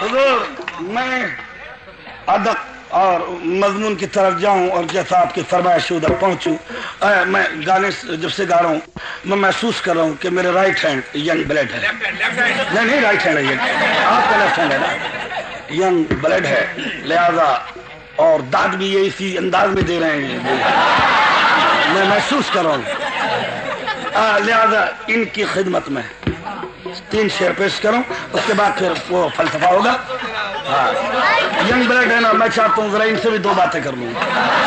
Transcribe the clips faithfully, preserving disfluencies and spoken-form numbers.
हुजूर मैं अदब और मजमून की तरफ जाऊं और जैसा आपकी फरमाइश उधर पहुंचूं। मैं गाने जब से गा रहा हूं मैं महसूस कर रहा हूं कि मेरे राइट हैंड यंग ब्लड है। नहीं नहीं राइट हैंड है ये, आपका लेफ्ट हैंड है ना, यंग ब्लड है, लिहाजा और दाद भी ये इसी अंदाज में दे रहे हैं, मैं महसूस कर रहा हूं। लिहाजा इनकी खिदमत में तीन शेर पेश करूं, उसके बाद फिर वो फलसफा होगा। हाँ यंग ब्लड है ना, मैं चाहता हूँ जरा इनसे भी दो बातें कर लूँ।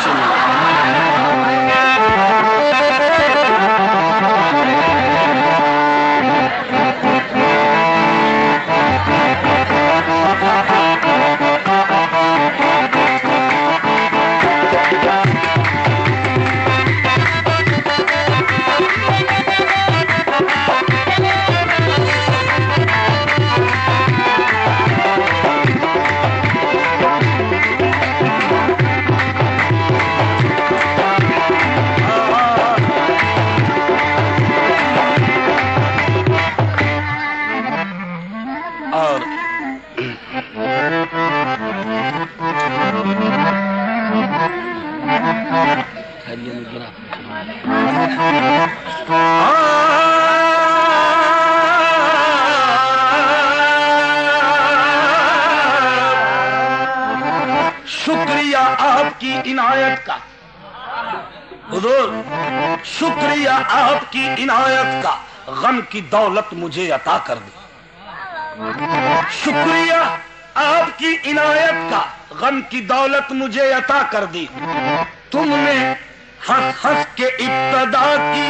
शुक्रिया आपकी इनायत का हुजूर, शुक्रिया आपकी इनायत का, गम की दौलत मुझे अता कर दी। शुक्रिया आपकी इनायत का, गम की दौलत मुझे अता कर दी। तुमने हंस हंस के इब्तदा की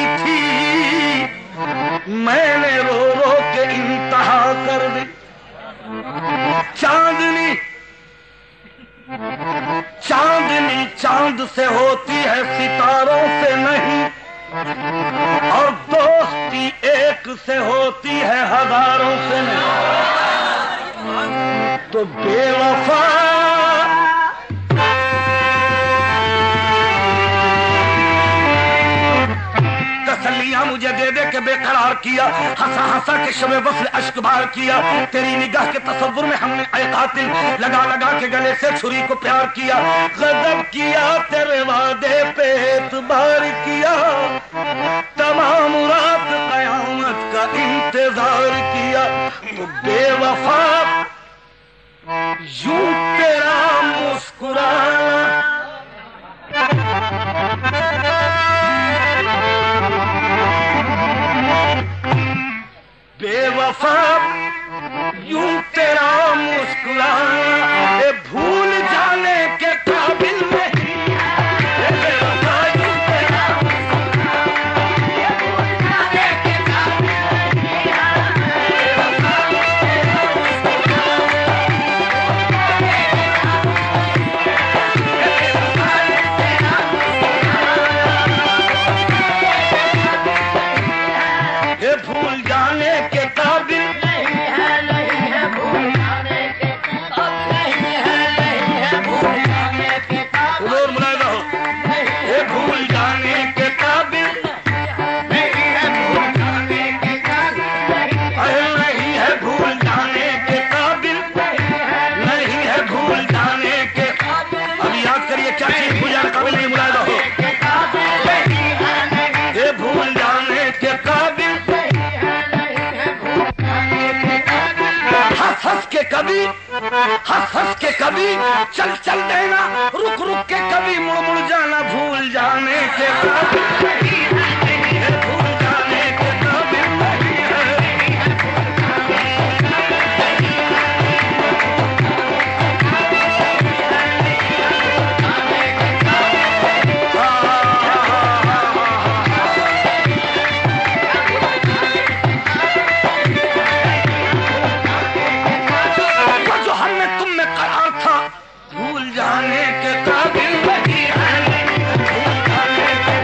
थी, मैंने रो रो के इंतहा कर दी। चांदनी चांदनी चांद से होती है, सितारों से नहीं, और दोस्ती एक से होती है, हजारों से नहीं। तो बेवफा तसल्लियां मुझे दे दे के बेकरार किया, हंसा हंसा के शबे वस्ल अश्क बार किया। तेरी निगाह के तसव्वुर में हमने ऐ कातिल लगा लगा के गले से छुरी को प्यार किया। गजब किया तेरे वादे पे एतबार किया, तमाम रात कयामत का इंतजार किया। तो बेवफा यूं तेरा मुस्कुराना, बेवफा यूं तेरा मुस्कुराना, ए भूल जाने के काबिल नहीं। बेवफा यूं तेरा मुस्कुराना, ए भूल जाने के काबिल नहीं। बेवफा यूं तेरा मुस्कुराना, बेवफा यूं तेरा मुस्कुराना, ए भूल जाने के काबिल नहीं है, नहीं है भूल जाने के काबिल नहीं है, नहीं है भूल जाने के काबिल। हुजूर मुलाहिजा हो, ये भूल जाने के काबिल नहीं है, भूल जाने के काबिल नहीं है, भूल जाने के काबिल नहीं है, भूल जाने के काबिल। अब याद करिए क्या चीज भूल जाने काबिल नहीं, मुलाहिजा हो, ये भूल जाने के काबिल। हंस हंस के कभी हंस हंस के कभी चल चल देना, रुक रुक के कभी मुड़ मुड़ जाना, भूल जाने के काबिल नहीं है, नहीं है भूल जाने के काबिल नहीं है। जो हमने तुम में करार था, भूल जाने के काबिल नहीं है, नहीं है भूल जाने के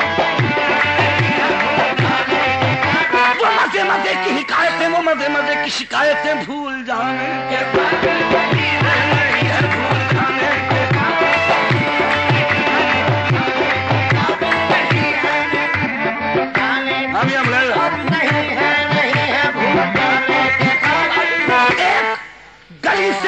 काबिल। वो मजे मजे की हिकायतें, वो मजे मजे की शिकायतें, भूल जाने के काबिल नहीं है, नहीं है भूल जाने के काबिल। हम ये बोले नहीं है, नहीं है भूल जाने के काबिल। एक गली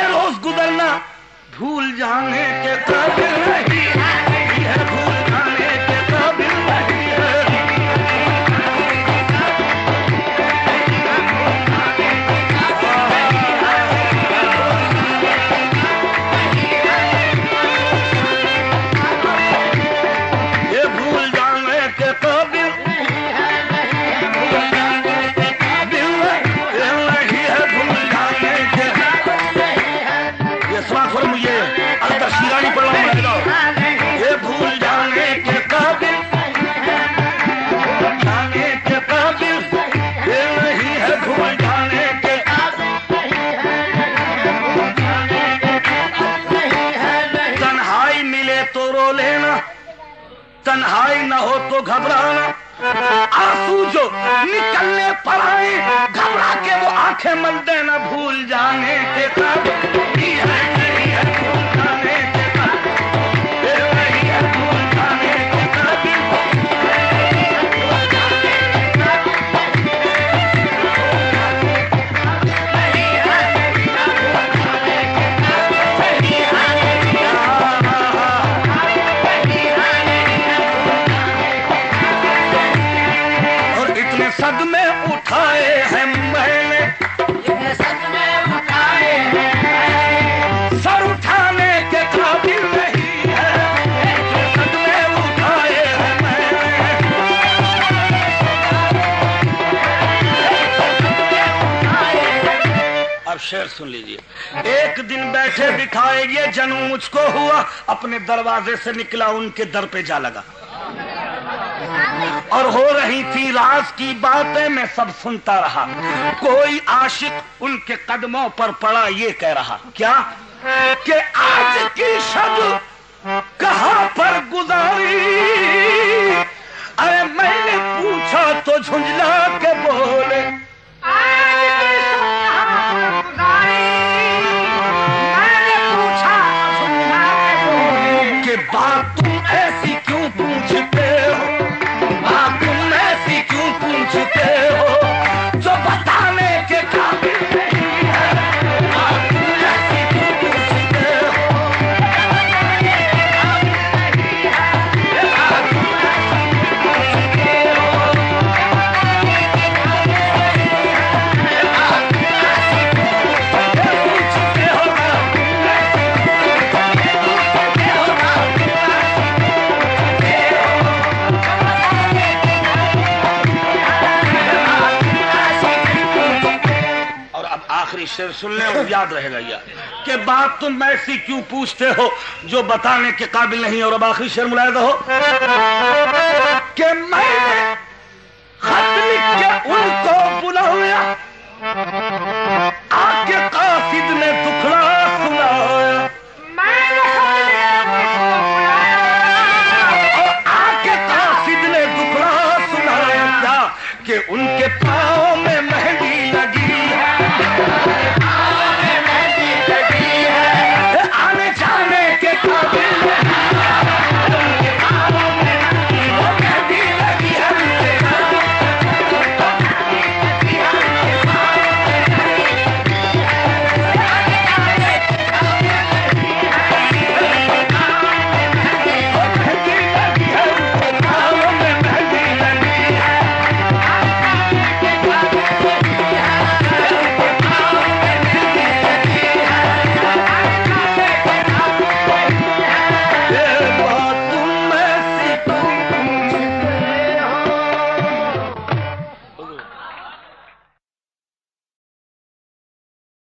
हो तो घबराना, आंसू जो निकलने पर आए घबरा के वो आंखें मल देना, भूल जाने के काबिल नहीं है, नहीं है भूल जाने के काबिल, नहीं है भूल जाने के काबिल। सदमे उठाए हैं मैंने, इतने सदमे उठाए हैं, सर उठाने के काबिल नहीं है, इतने सदमे उठाए हैं मैंने। अब शेर सुन लीजिए। एक दिन बैठे बिठाए ये जनू मुझको हुआ, अपने दरवाजे से निकला उनके दर पे जा लगा, और हो रही थी राज की बातें मैं सब सुनता रहा। कोई आशिक उनके कदमों पर पड़ा ये कह रहा, क्या कि आज की शब कहां पर गुजारी। अरे मैंने पूछा तो झुंझला के बोले, मैंने पूछा झुंझला के बोले कि बात तुम ऐसी क्यों पूछते हो, तुम ऐसी क्यों पूछते हो जो बताने के काबिल नहीं है, तुम ऐसी क्यों पूछते हो, शेर सुन ले और याद रहेगा यार कि बात तुम ऐसी क्यों पूछते हो जो बताने के काबिल नहीं। और अब आखिरी शेर मुलायदा हो कि मैंने खत लिख के उनको बुलाया,